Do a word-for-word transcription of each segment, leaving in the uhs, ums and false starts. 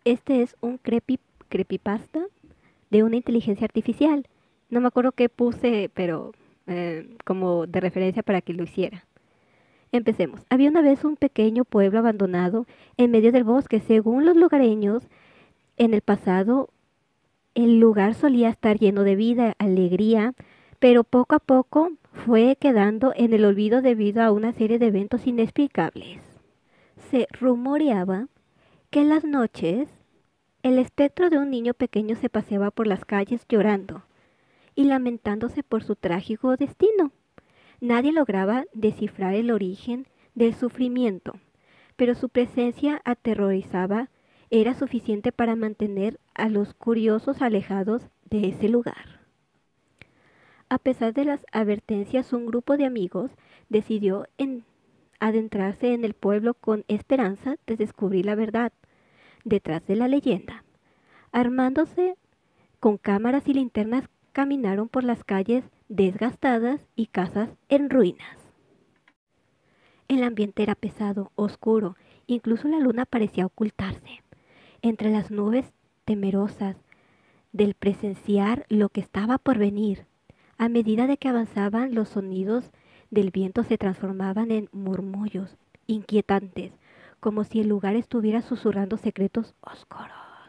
Este es un creepy, creepypasta de una inteligencia artificial. No me acuerdo qué puse, pero eh, como de referencia para que lo hiciera. Empecemos. Había una vez un pequeño pueblo abandonado en medio del bosque. Según los lugareños, en el pasado el lugar solía estar lleno de vida, alegría, pero poco a poco fue quedando en el olvido debido a una serie de eventos inexplicables. Se rumoreaba que en las noches el espectro de un niño pequeño se paseaba por las calles llorando y lamentándose por su trágico destino. Nadie lograba descifrar el origen del sufrimiento, pero su presencia aterrorizaba era suficiente para mantener a los curiosos alejados de ese lugar. A pesar de las advertencias, un grupo de amigos decidió en adentrarse en el pueblo con esperanza de descubrir la verdad detrás de la leyenda. Armándose con cámaras y linternas, caminaron por las calles desgastadas y casas en ruinas. El ambiente era pesado, oscuro, incluso la luna parecía ocultarse entre las nubes temerosas del presenciar lo que estaba por venir. A medida de que avanzaban, los sonidos del viento se transformaban en murmullos inquietantes, como si el lugar estuviera susurrando secretos oscuros.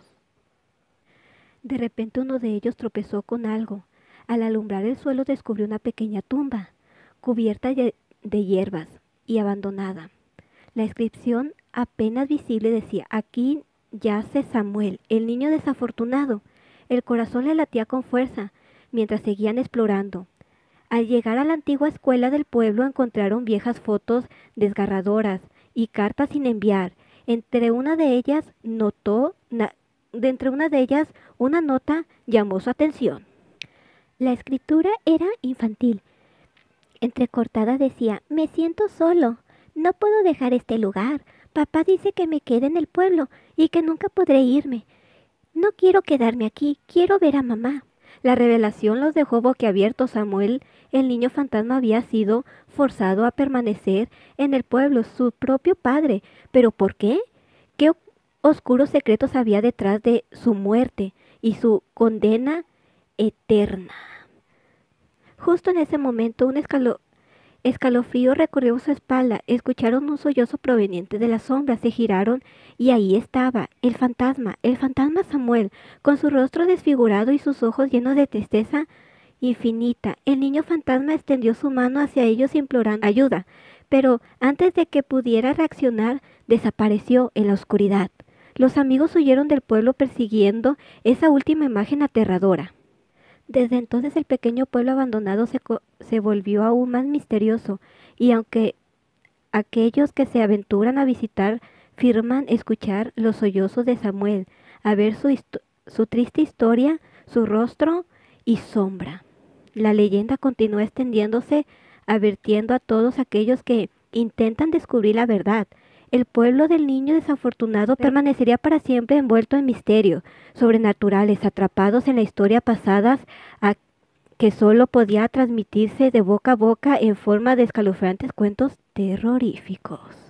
De repente uno de ellos tropezó con algo. Al alumbrar el suelo descubrió una pequeña tumba, cubierta de, de hierbas y abandonada. La inscripción apenas visible decía: aquí yace Samuel, el niño desafortunado. El corazón le latía con fuerza mientras seguían explorando. Al llegar a la antigua escuela del pueblo encontraron viejas fotos desgarradoras y cartas sin enviar. Entre una de ellas notó, na, de entre una de ellas una nota llamó su atención. La escritura era infantil. Entrecortada decía: me siento solo, no puedo dejar este lugar. Papá dice que me quede en el pueblo y que nunca podré irme. No quiero quedarme aquí, quiero ver a mamá. La revelación los dejó boquiabiertos. Samuel, el niño fantasma, había sido forzado a permanecer en el pueblo, su propio padre. ¿Pero por qué? ¿Qué oscuros secretos había detrás de su muerte y su condena eterna? Justo en ese momento un escalo escalofrío recorrió su espalda. Escucharon un sollozo proveniente de las sombras, se giraron y ahí estaba, el fantasma, el fantasma Samuel, con su rostro desfigurado y sus ojos llenos de tristeza infinita. El niño fantasma extendió su mano hacia ellos implorando ayuda, pero antes de que pudiera reaccionar, desapareció en la oscuridad. Los amigos huyeron del pueblo persiguiendo esa última imagen aterradora. Desde entonces el pequeño pueblo abandonado se, se volvió aún más misterioso, y aunque aquellos que se aventuran a visitar afirman escuchar los sollozos de Samuel, a ver su, su triste historia, su rostro y sombra. La leyenda continúa extendiéndose, advirtiendo a todos aquellos que intentan descubrir la verdad. El pueblo del niño desafortunado permanecería para siempre envuelto en misterios sobrenaturales, atrapados en la historia pasada, a que solo podía transmitirse de boca a boca en forma de escalofriantes cuentos terroríficos.